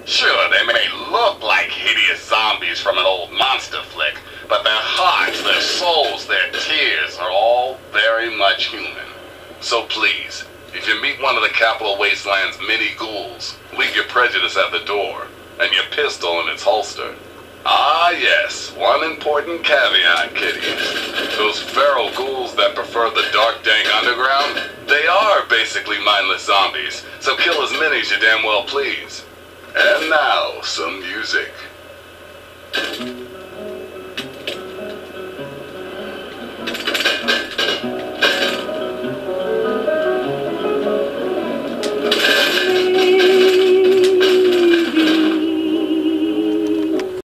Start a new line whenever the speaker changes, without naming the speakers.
Sure, they may look like hideous zombies from an old monster flick, but their hearts, their souls, their tears are all very much human. So please, if you meet one of the Capital Wasteland's mini ghouls, leave your prejudice at the door, and your pistol in its holster. Ah yes, one important caveat, kiddies. Those feral ghouls that prefer the dark, dank underground, they are basically mindless zombies, so kill as many as you damn well please. And now, some music.